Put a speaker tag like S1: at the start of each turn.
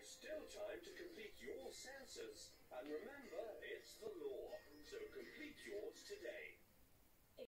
S1: There's still time to complete your census. And remember,